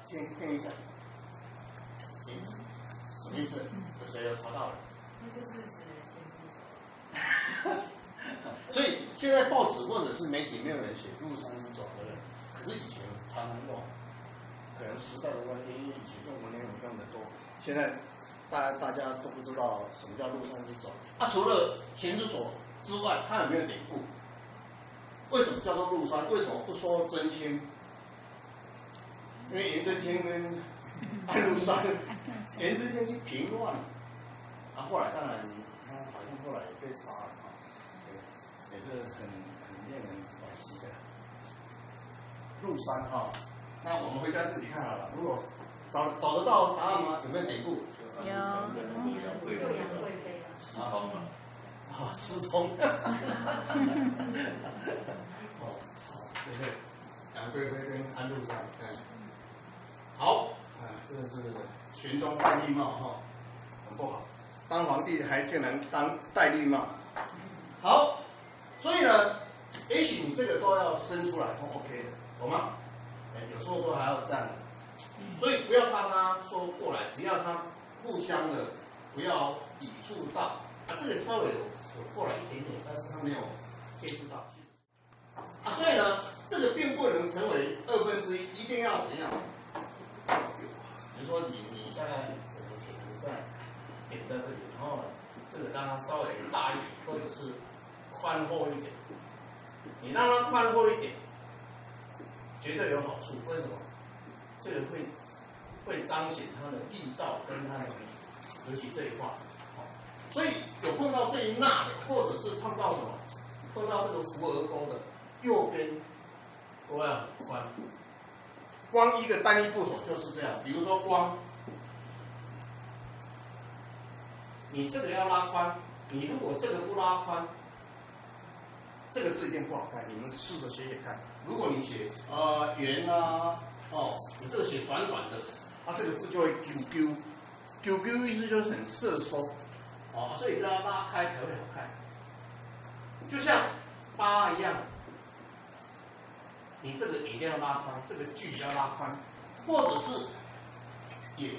听一下。什么意思？有谁有查到了？ 那就是指咸猪手。 所以现在报纸或者是媒体没有人写陆山之爪，对不对？可是以前常常用，可能时代的关系，因为以前用文言文用的多，现在大家都不知道什么叫陆山之爪。除了咸之所之外，它有没有典故？为什么叫做陆山？为什么不说真卿？因为颜真卿跟安禄山，颜真卿去平乱，后来当然他好像后来也被杀了也是很令人惋惜的。陆山那我们回家自己看好了。如果找得到答案吗？有没有典故？ 有杨贵妃的。 私通嘛。 私通。对不对？杨贵妃跟安禄山，好这个是玄宗戴绿帽很不好，当皇帝还竟然当戴绿帽。好，所以呢，也许你这个都要生出来都 OK 的，懂吗？有时候都还要这样，所以不要怕他说过来，只要他互相的不要抵触到，这个稍微有过来一点点，但是他没有接触到。所以呢，这个并不能成为1/2，一定要怎样？比如说你大概只能写成这样，点在这里，然后呢，这个让它稍微大一点，或者是宽厚一点。你让它宽厚一点，绝对有好处。为什么？这个会彰显它的力道跟它的，尤其这一块。所以有碰到这一捺的，或者是碰到什么？碰到这个扶额钩的。右边都要很宽，光一个单一部首就是这样。比如说光，你这个要拉宽，你如果这个不拉宽，这个字一定不好看。你们试着写写看。如果你写圆你这个写短短的，这个字就会啾啾，意思就是很色收，所以让它拉开才会好看。就像八一样。你这个一定要拉宽，这个距要拉宽，或者是也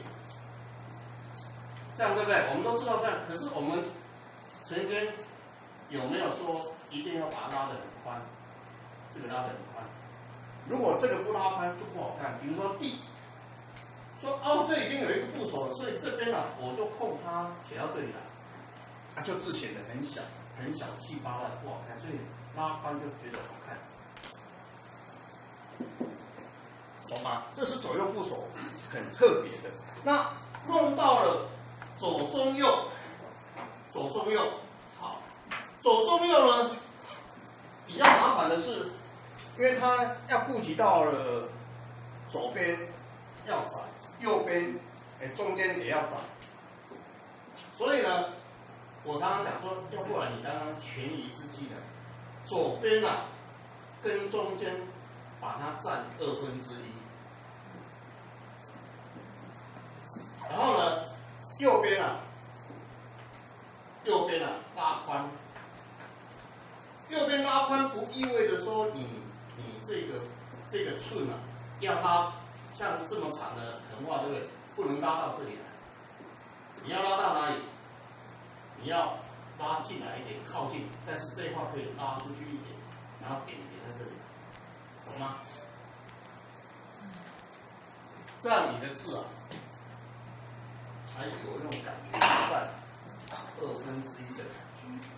这样，对不对？我们都知道这样，可是我们曾经有没有说一定要把它拉得很宽？这个拉得很宽，如果这个不拉宽就不好看。比如说地，说这已经有一个部首了，所以这边我就扣它写到这里来，就字显得很小气巴烂，不好看，所以拉宽就觉得好看。懂吗？这是左右部首很特别的。那弄到了左中右，好，左中右呢，比较麻烦的是，因为它要顾及到了左边要窄，右边中间也要窄，所以呢，我常常讲说，要不然你刚刚权宜之计呢，左边跟中间把它占1/2。然后呢，右边拉宽。右边拉宽不意味着说你这个寸要拉像这么长的横画，对不对？不能拉到这里来。你要拉到哪里？你要拉进来一点，靠近，但是这一块可以拉出去一点，然后点在这里，懂吗？这样你的字才有那种感觉，占1/2的感觉。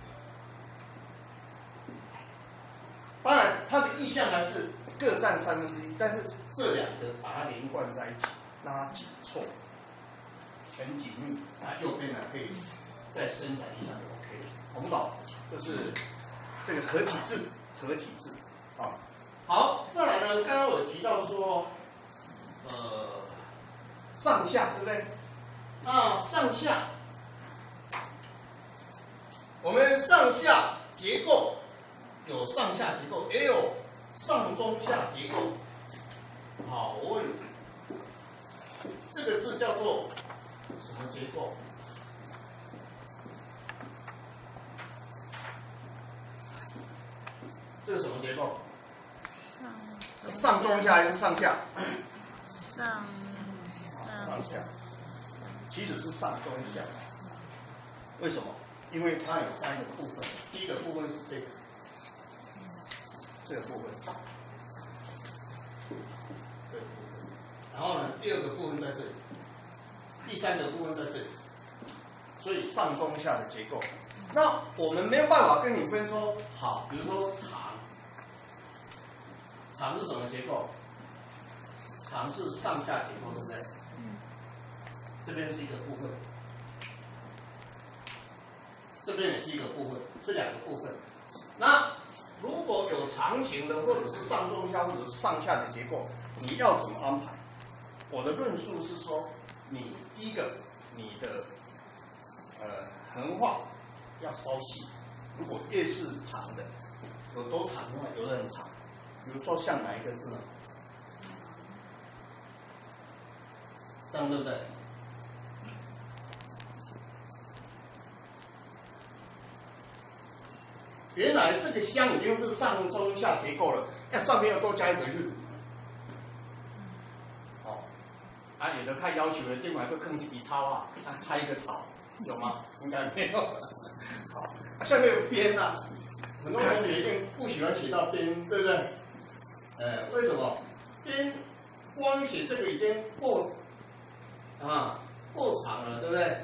当然，它的意象还是各占1/3，但是这两个把它连贯在一起，让它紧凑，很紧密。右边可以再伸展一下就 OK 了，懂不懂？就是这个合体字好，再来呢，刚刚我提到说，上下对不对？那上下，我们上下结构有上下结构，也有上中下结构。好，我问你，这个字叫做什么结构？这个什么结构？上中下还是上下？ 上下，其实是上中下。为什么？因为它有3个部分，第一个部分是这个部分，然后呢，第2个部分在这里，第3个部分在这里，所以上中下的结构。那我们没有办法跟你分说，好，比如说长是什么结构？长是上下结构，对不对？这边是一个部分，这边也是一个部分，是2个部分。那如果有长形的，或者是上中下，或者是上下的结构，你要怎么安排？我的论述是说，你第一个，你的横画要稍细。如果越是长的，有多长的话，有的很长。比如说像哪一个字呢？这样对不对？原来这个香已经是上中下结构了，要上面要多加一个日。哦，有的看要求的，另外会坑几笔抄啊，插一个草，有吗？应该没有。好，下面有边啊，很多同学一定不喜欢写到边，对不对？为什么？边光写这个已经够长了，对不对？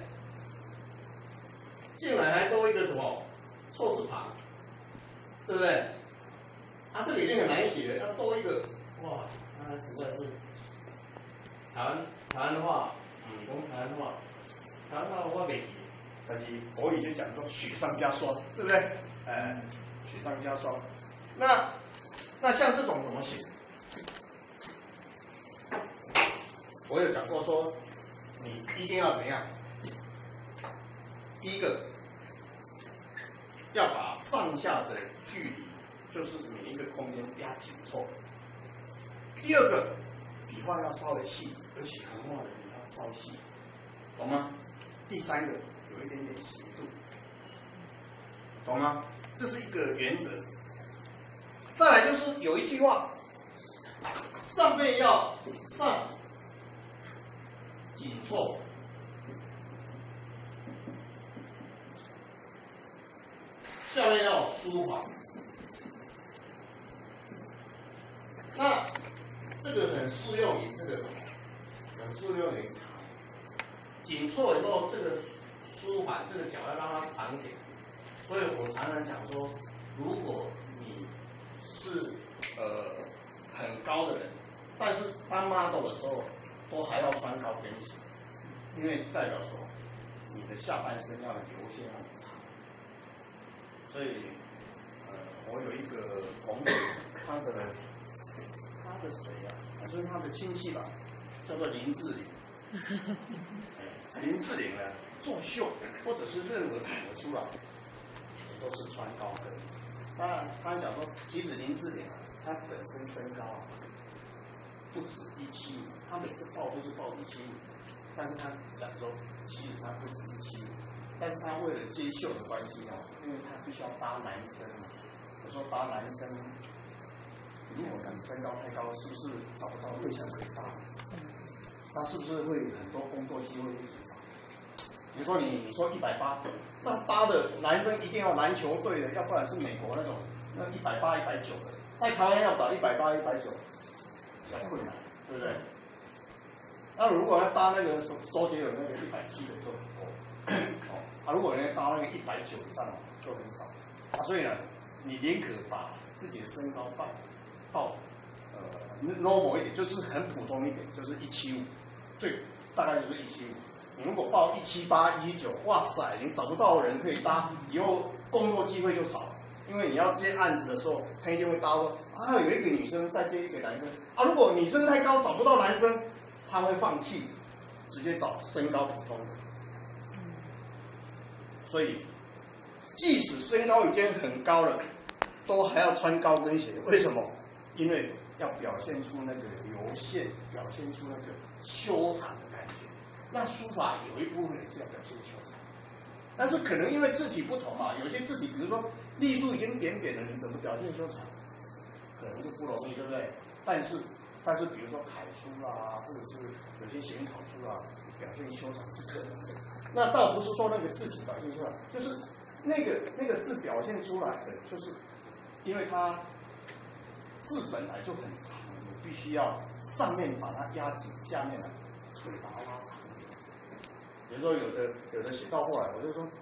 进来还多一个什么错字旁，对不对？这个已经很难写了，要多一个，哇，那实在是台湾话，讲台湾话我袂记，但是国语就讲说雪上加霜，对不对？雪上加霜。那像这种怎么写？我有讲过说，你一定要怎样？第一个，要把上下的距离，就是每一个空间压紧凑。第2个，笔画要稍微细，而且横画的笔要稍细，懂吗？第3个，有一点点斜度，懂吗？这是一个原则。再来就是有一句话，上面要上紧凑，下面要舒缓。那这个很适用于这个什么？很适用于长。紧凑以后，这个舒缓，这个脚要让它长点。所以我常常讲说，如果你是很高的人，但是当 model 的时候，都还要穿高跟鞋，因为代表说你的下半身要流线很长。所以我有一个同学，他的谁啊？就是他的亲戚吧，叫做林志玲。林志玲呢，作秀或者是任何场合出来，都是穿高跟。那他讲说，即使林志玲啊，她本身身高啊不止175，她每次报都是报175，但是她讲说，其实她不止175，但是她为了接秀的关系啊，因为她必须要搭男生嘛。我说搭男生，如果你身高太高，是不是找不到对象可以搭？那是不是会很多工作机会会减少？比如说你说180，那搭的男生一定要篮球队的，要不然是美国那种那180、190的，在台湾要找180、190比较困难，对不对？那如果要搭那个周杰伦那个170的就很多，如果人家搭那个190以上就很少，所以呢，你宁可把自己的身高报normal 一点，就是很普通一点，就是175，最大概就是175。你如果报178、179，哇塞，你找不到人可以搭，以后工作机会就少了。因为你要接案子的时候，他一定会搭说有一个女生再接一个男生如果女生太高找不到男生，他会放弃，直接找身高普通的。所以，即使身高已经很高了，都还要穿高跟鞋。为什么？因为要表现出那个流线，表现出那个修长的感觉。那书法有一部分也是要表现修长，但是可能因为字体不同有些字体，比如说隶书已经扁扁了，你怎么表现修长？可能就不容易，对不对？但是但是比如说楷书啊，或者是有些行草书啊，表现修长是可能的。那倒不是说那个字体表现出来，就是那个字表现出来的，就是因为它字本来就很长，你必须要上面把它压紧，下面呢腿把它拉长一点。比如说有的写到后来，我就说。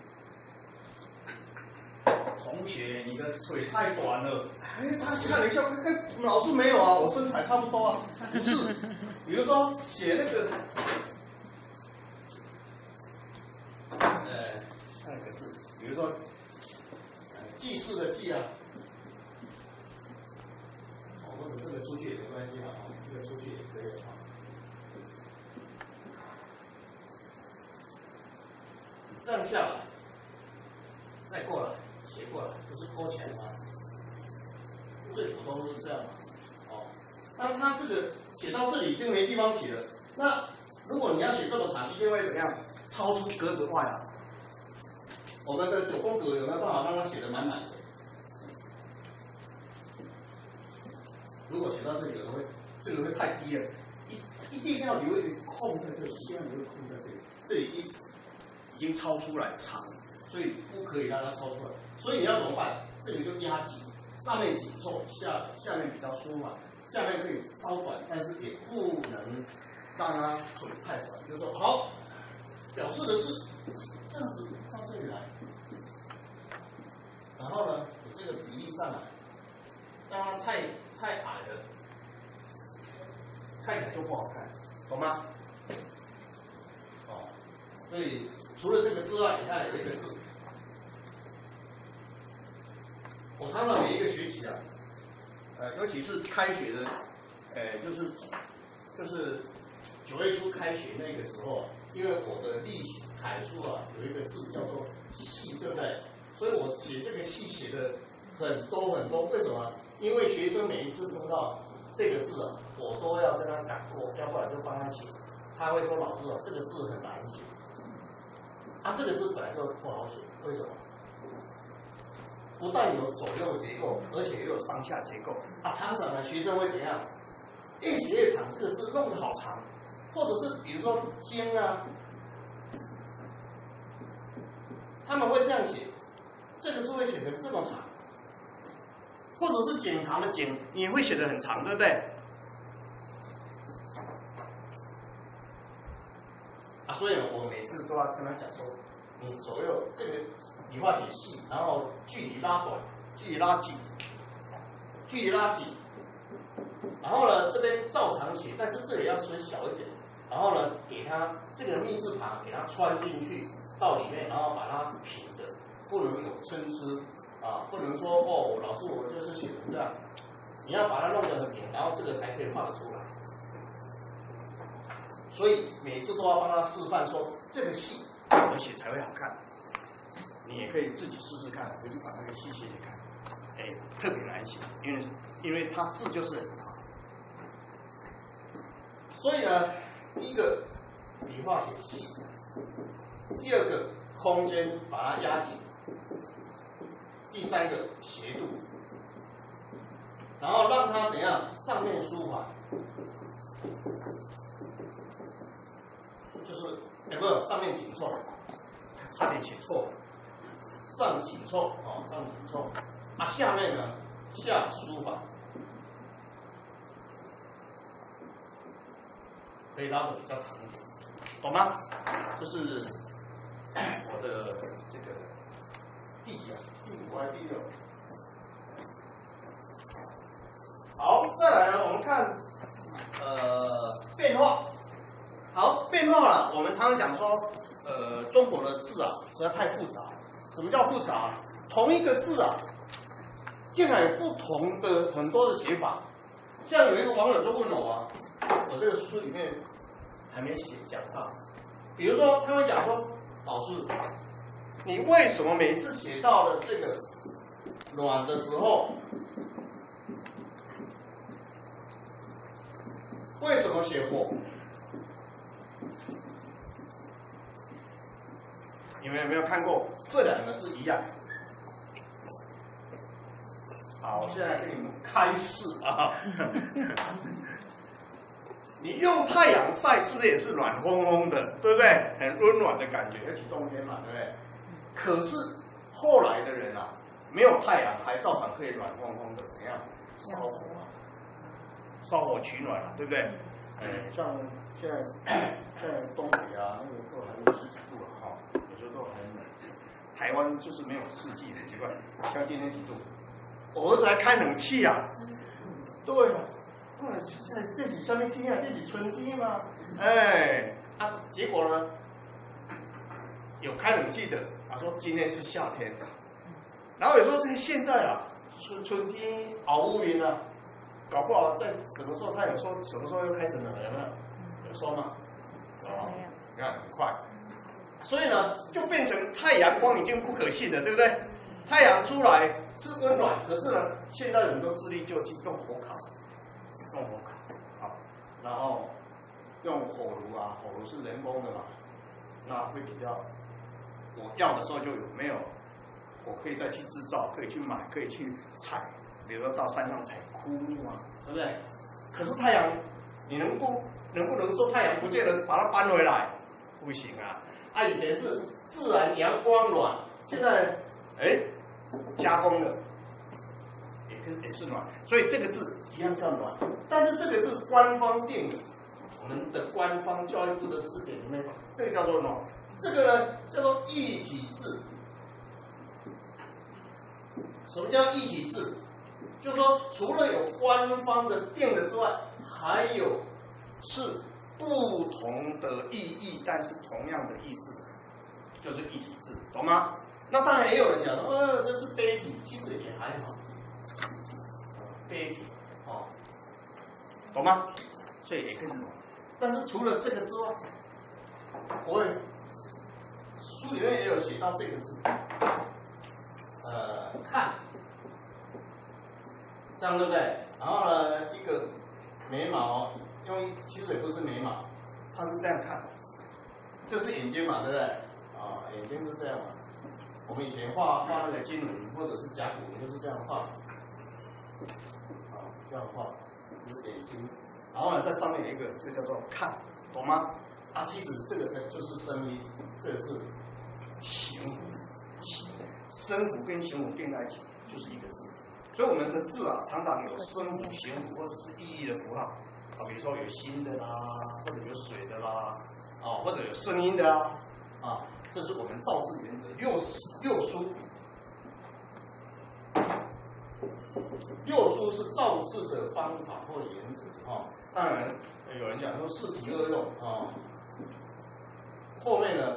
同学，你的腿太短了。哎，他看了一下，哎，老师没有啊，我身材差不多啊。不是，比如说写那个，下一个字，比如说，记事的记啊，或者这个出去也没关系啊，这个出去也可以啊。这样下来，再过来。写过来就是勾起来嘛，最普通是这样嘛，哦，那他这个写到这里就没地方写了，那如果你要写这么长，一定会怎样？超出格子外啊。我们的9宫格有没有办法让它写得满满的？如果写到这里，有的会，这个会太低了，一定要留一点空在这里，一定要留一个空在这里，这里已经超出来长，所以不可以让它超出来。所以你要怎么办？这个就压紧，上面紧凑，下面比较舒缓，下面可以稍短，但是也不能让它腿太短。就是说，好，表示的是这样子到这里来，然后呢，有这个比例上来，让它太矮了，看起来就不好看，懂吗？哦，所以除了这个之外，你看有一个字。我常常每一个学期啊，尤其是开学的，就是9月初开学那个时候，因为我的隶属楷书啊有一个字叫做“细”，对不对？所以我写这个“细”写的很多很多。为什么？因为学生每一次碰到这个字啊，我都要跟他改过，要不然就帮他写。他会说：“老师啊，这个字很难写。”啊，这个字本来就不好写，为什么？不但有左右结构，而且又有上下结构啊！常常呢，学生会怎样？越写越长，这个字弄得好长，或者是比如说“经”啊，他们会这样写，这个字会写成这么长，或者是检查的“检”也会写得很长，对不对？啊，所以我每次都要跟他讲说，你左右这个。笔画写细，然后距离拉短，距离拉紧，距离拉紧。然后呢，这边照常写，但是这里要缩小一点。然后呢，给它这个密字旁给它穿进去到里面，然后把它平的，不能有参差啊，不能说哦，老师我就是写成这样。你要把它弄得很平，然后这个才可以画得出来。所以每次都要帮他示范说，这个细怎么写才会好看。你也可以自己试试看，回去把那个细写写看，哎，特别难写，因为它字就是很长，所以呢，第一个笔画写细，第二个空间把它压紧，第三个斜度，然后让它怎样上面舒缓，就是不上面紧凑，差点写错了。上紧凑，哦，上紧凑，啊，下面呢，下舒缓，可以拉的比较长一点，懂吗？这是我的这个第几啊？第5还是第6？好，再来呢，我们看变化。好，变化了，我们常常讲说，中国的字啊，实在太复杂。什么叫复杂？同一个字啊，竟然有不同的很多的写法。像有一个网友就问我啊，我这个书里面还没写讲到，比如说他会讲说，老师，你为什么每次写到了这个卵的时候，为什么写火？你们有没有看过这2个字一样？好，我现在给你们开示啊。 你用太阳晒是不是也是暖烘烘的，对不对？很温暖的感觉，尤其冬天嘛，对不对？可是后来的人啊，没有太阳还照常可以暖烘烘的，怎样烧火啊？烧火取暖啊，对不对？像现在东北啊，那个都还有10几度了哈，有时候都还冷。台湾就是没有四季的，奇怪，像今天几度？我儿子还开冷气啊。对了。现在这是什么天啊？这是春天吗？结果呢，有开冷气的，说今天是夏天，然后有时候现在啊，春天熬乌云啊，搞不好在什么时候他有说什么时候又开始冷了，有没有？有说吗？有，你看很快，所以呢，就变成太阳光已经不可信了，对不对？太阳出来是温暖，可是呢，现在人都自力救济，用火烤。用火烤，好，然后用火炉啊，火炉是人工的嘛，那会比较，我要的时候就有，没有，我可以再去制造，可以去买，可以去采，比如说到山上采枯木啊，对不对？可是太阳，你能不能说太阳不见得把它搬回来？不行啊！以前是自然阳光暖，现在加工的，也是暖，所以这个字一样叫暖。但是这个字官方定的，我们的官方教育部的字典里面，这个叫做暖，这个呢叫做异体字。什么叫异体字？就是说，除了有官方的定的之外，还有是不同的意义，但是同样的意思，就是异体字，懂吗？那当然也有人讲说，这是悲体，其实也还好，悲体。懂吗？所以也可以懂。但是除了这个之外，我书里面也有写到这个字，看，这样对不对？然后呢，一个眉毛，其实也不是眉毛，它是这样看，这是眼睛嘛，对不对？眼睛是这样嘛。我们以前画那个金轮或者是甲骨文就是这样画，这样画。就是眼睛，然后呢，在上面有一个，这个叫做看，懂吗？其实这个就是声音，这个是形符，声符跟形符并在一起就是一个字。所以我们的字啊，常常有声符、形符或者是意义的符号，比如说有心的啦，或者有水的啦，或者有声音的啊，这是我们造字原则六书。六书是造字的方法或原则当然有人讲说四体二用后面呢，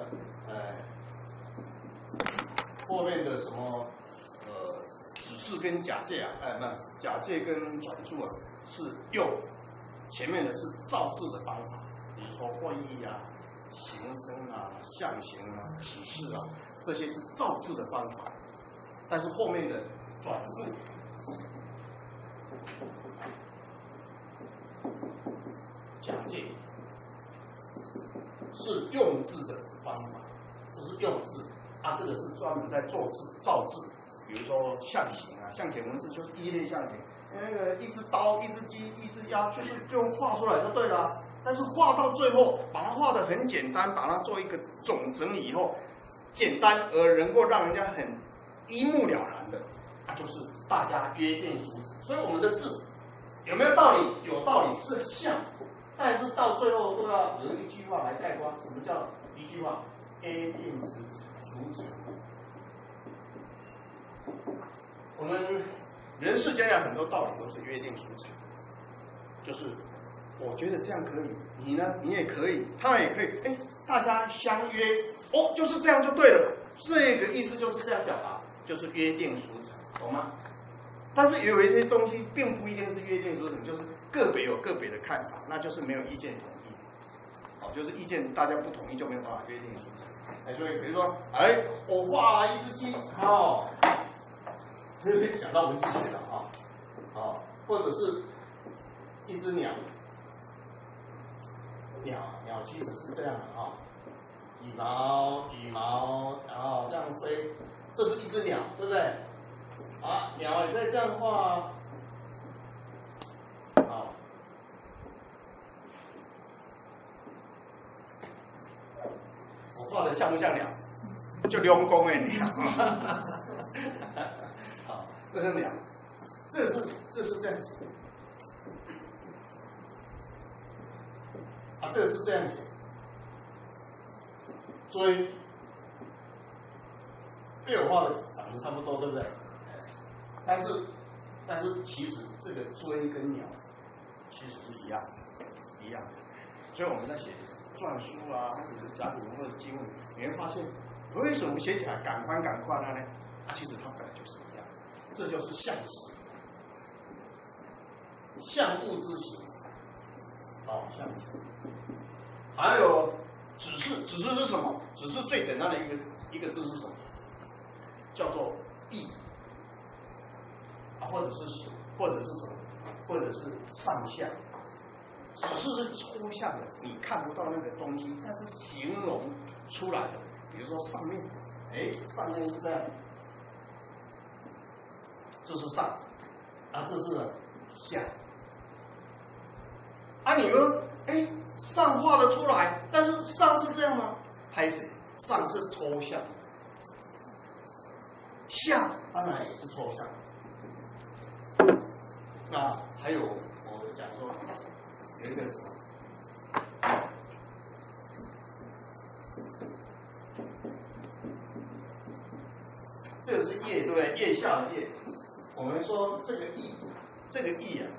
后面的什么指示跟假借啊，假借跟转述啊是用，前面的是造字的方法，比如说会意啊、形声啊、象形啊、指示啊，这些是造字的方法，但是后面的转述。假借是用字的方法，这是用字这个是专门在做字造字，比如说象形啊，象形文字就是一类象形，那个一只刀、一只鸡、一只鸭，就画出来就对了。但是画到最后，把它画得很简单，把它做一个总整理以后，简单而能够让人家很一目了然的，就是大家约定俗成。所以我们的字有没有道理？有道理，是像，但是到最后都要有一句话来概括。什么叫一句话？约定俗成。我们人世间有很多道理都是约定俗成，就是我觉得这样可以，你呢？你也可以，他也可以，大家相约，就是这样就对了。这个意思就是这样表达，就是约定俗成，懂吗？但是有一些东西并不一定是约定俗成，就是个别有个别的看法，那就是没有意见统一。就是意见大家不统一就没有办法约定俗成。所以比如说，我画一只鸡，想到文字学了或者是一只鸟，鸟其实是这样的羽毛，然后这样飞，这是一只鸟，对不对？鸟也可以这样画画的像不像鸟？就两公的鸟。好，这是鸟，这是这样写。啊，这个是这样写。追，被我画的长得差不多，对不对？但是其实这个追跟鸟其实是一样的。所以我们在写篆书啊，或者是甲骨文或者经文，你会发现为什么写起来赶快呢？啊，其实它本来就是一样，这就是象形，象物之形。好，象形。还有指示是什么？指示最简单的一个字是什么？叫做意啊，或者是什么？或者是上下。指示是抽象的，你看不到那个东西，但是形容出来的。比如说上面，上面是这样，这是上，啊，这是下。啊，你说，上画得出来，但是上是这样吗？拍谁？上是抽象，下当然也是抽象。那还有我讲说有一个什么？这个是腋，对不对？腋下的腋。我们说这个意啊，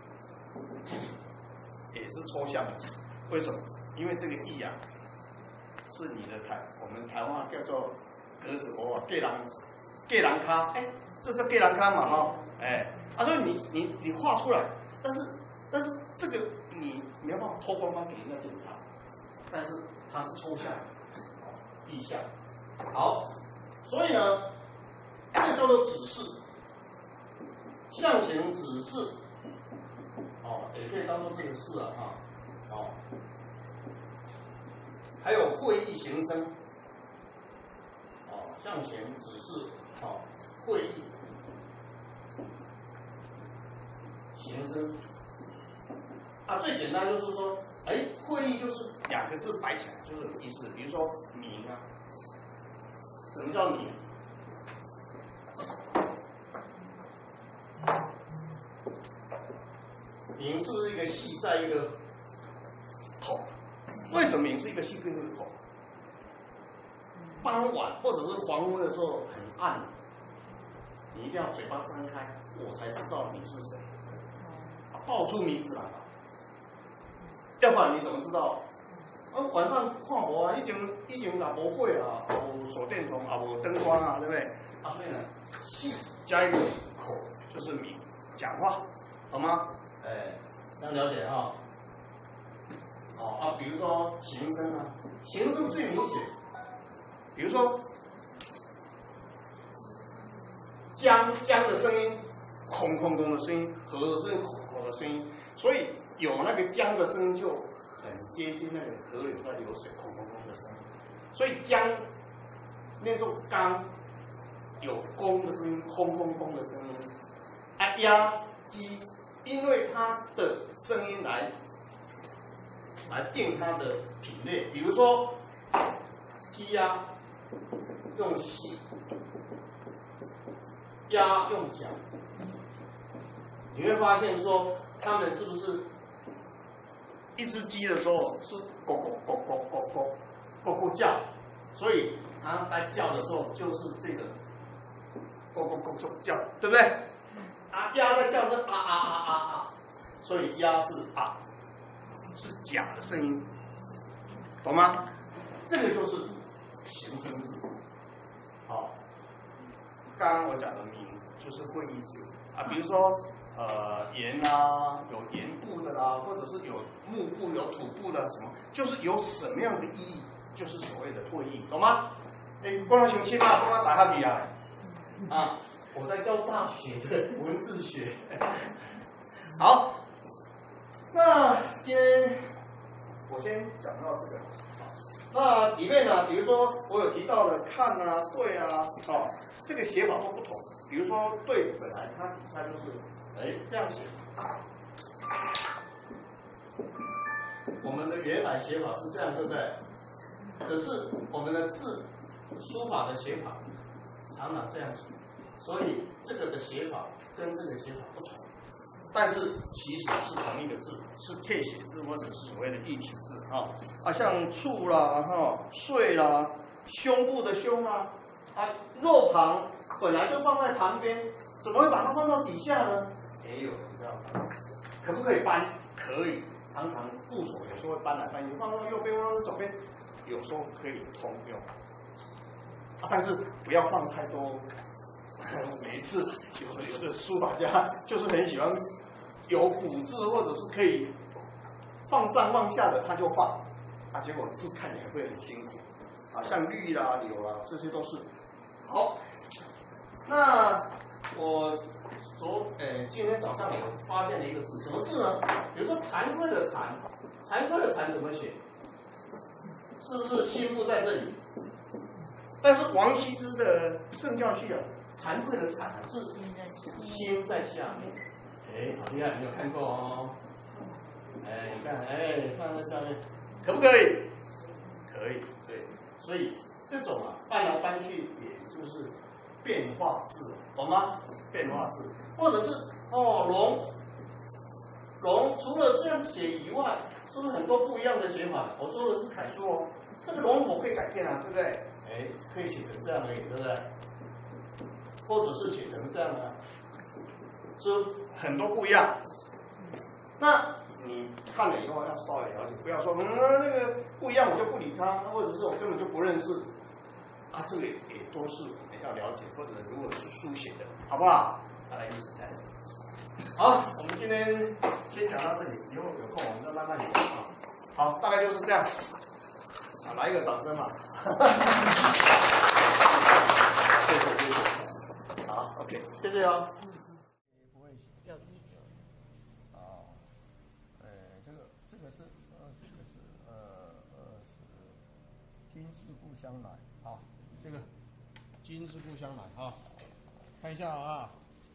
也是抽象的。为什么？因为这个意啊，是你的我们台湾叫做鸽子窝啊，芥兰咖，这叫芥兰咖嘛哈，所以你画出来，但是这个你没有办法偷光光给人家检查，但是它是抽象的，意象。好，所以呢，这叫做指示，象形指示，也可以当做这个事啊，还有会意形声，象形指示，会意形声，最简单就是说，会意就是两个字摆起来就是有意思，比如说名啊，什么叫名？名是不是一个细在一个口？为什么名是一个细跟一个口？傍晚或者是黄昏的时候很暗，你一定要嘴巴张开，我才知道你是谁，报出名字来吧，要不然你怎么知道？晚上看无啊，已经也无火啊，无手电筒啊，无灯光啊，对不对？所以呢，细加一个口就是名，讲话，好吗？这样了解哈。比如说形声啊，形声最明显，比如说江的声音，空的声音，河的声音，口的声音，所以有那个江的声音就很接近那个河流在流水，空的声音，所以江念作刚，有公的声音，空的声音，鸭鸡，因为它的声音来定它的品类，比如说鸡鸭用细，鸭用讲，你会发现说它们是不是一只鸡的时候是咕咕叫，所以它在叫的时候就是这个咕叫，对不对？鸭在叫是啊，所以鸭是啊。是假的声音，懂吗？这个就是形声字。好，刚刚我讲的名就是会意字比如说言啊，有言部的啦，或者是有木部、有土部的什么，就是有什么样的意义，就是所谓的会意，懂吗？光他雄心啊，光他打哈比啊，我在教大学的文字学。好。那今天我先讲到这个，那里面呢，比如说我有提到了看啊、对啊，这个写法都不同。比如说对，本来它底下就是这样写，我们的原来写法是这样，对不对？ 可是我们的字书法的写法常常这样写，所以这个的写法跟这个写法不同，但是其实是同一个字，是帖写字或者是所谓的异体字像处啦岁啦，胸部的胸肉旁本来就放在旁边，怎么会把它放到底下呢？也有人这样搬，可不可以搬？可以，常常部首有时候会搬来搬去，放到右边，放到左边，有时候可以通用。但是不要放太多。每一次有的书法家就是很喜欢有古字或者是可以放上放下的，他就放结果字看起来会很辛苦像绿啦、柳啦，这些都是好。那我今天早上有发现了一个字，什么字呢？比如说惭愧的惭，惭愧的惭怎么写？是不是心不在这里？但是王羲之的圣教序惭愧的惭是心在下面。好厉害，你有看过哦？你看，放在下面，可不可以？可以，对。所以这种搬来搬去，也就是变化字，懂吗？变化字，或者是龙，除了这样写以外，是不是很多不一样的写法？我说的是楷书哦，这个龙头可以改变对不对？可以写成这样而已，对不对？或者是写成这样是很多不一样。那你看了以后要稍微了解，不要说那个不一样我就不理他，或者是我根本就不认识这个也都是我们要了解，或者如果是书写的，好不好？大概就是这样。好，我们今天先讲到这里，以后有空我们再慢慢聊好，大概就是这样。来一个掌声嘛！谢谢。好 ，OK， 谢谢哦。不会写。 有一个。 这个是20个字今是故乡来。好，这个今是故乡来看一下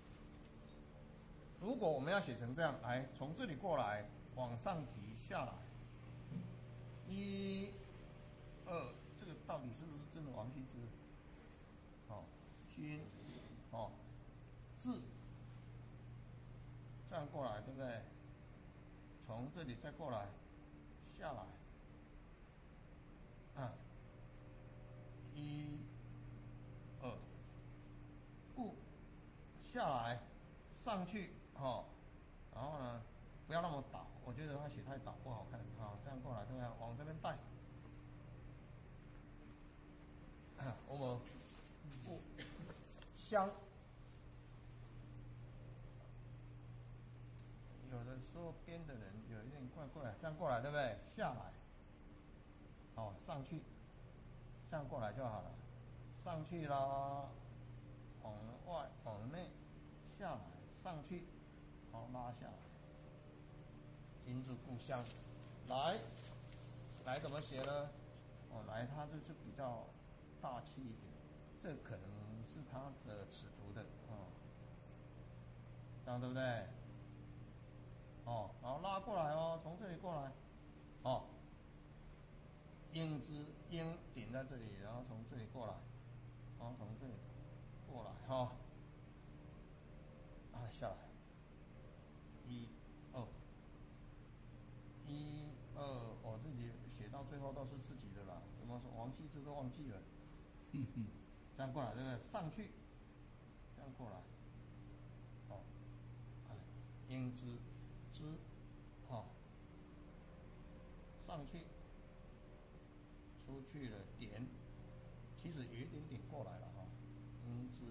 如果我们要写成这样，从这里过来，往上提下来，1、2，这个到底是不是真的王羲之？君，字，这样过来，对不对？从这里再过来，下来，1、2，故，下来，上去，然后呢，不要那么倒，我觉得他写太倒不好看，这样过来，对不对？往这边带。我们乡，有的时候编的人有一点怪怪，这样过来对不对？下来，上去，这样过来就好了。上去啦，往外往内，下来，上去，拉下来。今是故乡，来怎么写呢？来它就是比较大气一点，这可能是它的尺度的这样对不对？然后拉过来从这里过来，英之英顶在这里，然后从这里过来，然后从这里过来下来，1、2，我自己写到最后都是自己的啦，什么王羲之都忘记了。这样过来对不对？上去，这样过来，英之上去，出去了点，其实有一点点过来了英之，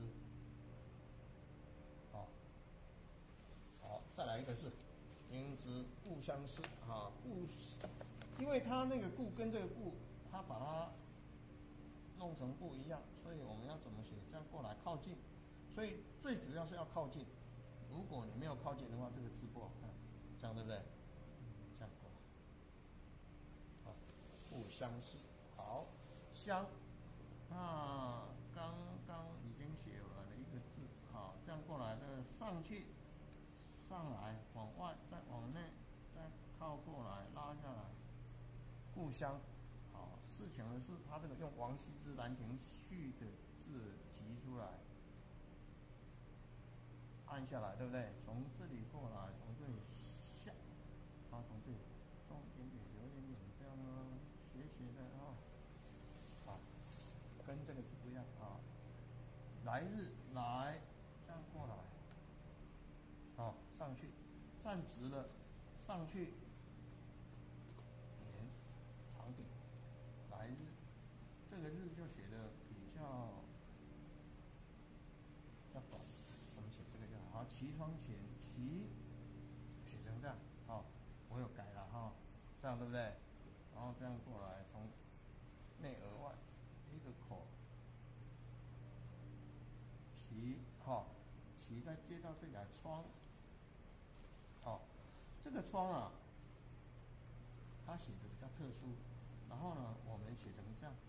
好，再来一个字，英之故乡思因为它那个故跟这个故，它把它弄成不一样，所以我们要怎么写？这样过来靠近，所以最主要是要靠近。如果你没有靠近的话，这个字不好看，这样对不对？这样过来，故乡思，好，乡，刚刚已经写完了一个字，这样过来的上去，上来，往外，再往内，再靠过来，拉下来，故乡， 事情的是，他这个用王羲之《兰亭序》的字集出来，按下来，对不对？从这里过来，从这里下，从这里重一点点，留一点点，这样斜的跟这个字不一样啊。来日来，这样过来，上去，站直了，上去，点，长点，来日，这个日就写的比较短，我们写这个就好。齐窗前，齐写成这样，我有改了这样对不对？然后这样过来，从内而外一个口，齐齐再接到这个窗，这个窗啊，它写的比较特殊，然后呢，我们写成这样，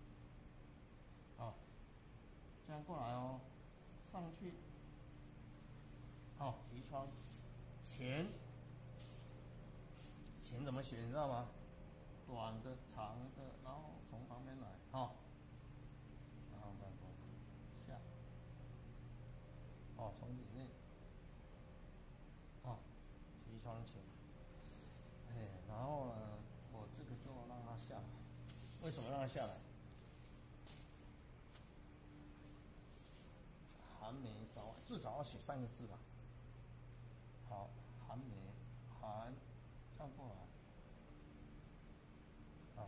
这样过来上去，提窗，前怎么写你知道吗？短的、长的，然后从旁边来，然后再过下，从里面，提窗前，然后呢，我这个就让它下来，为什么让它下来？寒梅早晚，至少要写3个字吧。好，寒梅，寒，这样过来，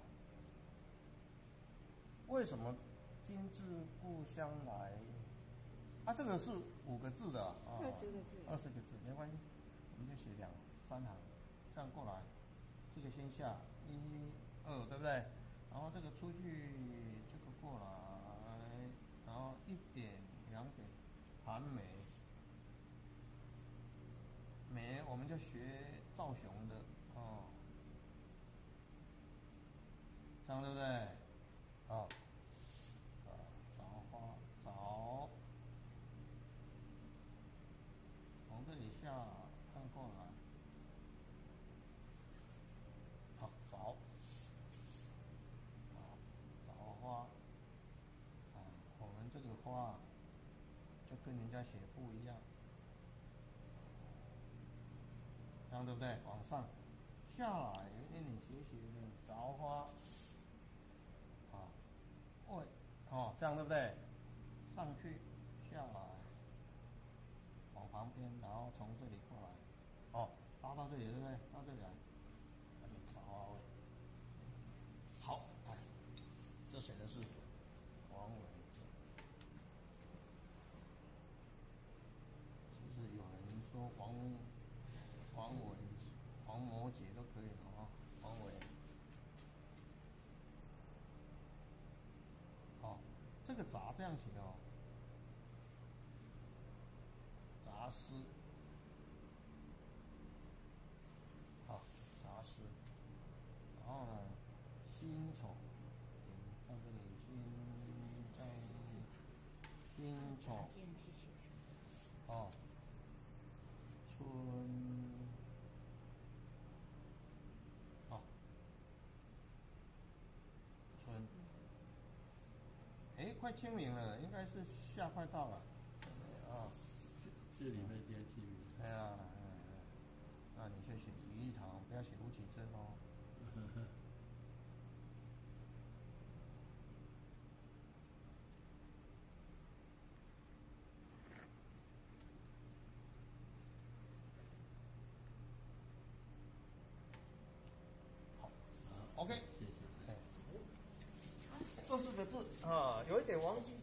为什么今至故乡来？这个是5个字的 20个字 ，20个字没关系，我们就写2、3行，这样过来，这个先下1、2，对不对？然后这个出去，这个过来，然后1点、2点，寒梅，梅我们就学赵雄的这样对不对？枣花枣，从这里下看过来，枣，枣花，我们这个花就跟人家写不一样，这样对不对？往上下来有一点点斜的枣花，这样对不对？上去下来，往旁边，然后从这里过来，拉到这里对不对？到这里来，枣花位。好，这写的是王维。其实有人说王维、王摩诘都可以王维。这个杂这样写杂诗，杂诗。然后呢，辛丑，看这里辛丑，春，春。快清明了，应该是夏快到了， 这里会变清明。 那你就写余一堂，不要写吴启贞好，OK， 谢谢。 这4个字有一点王羲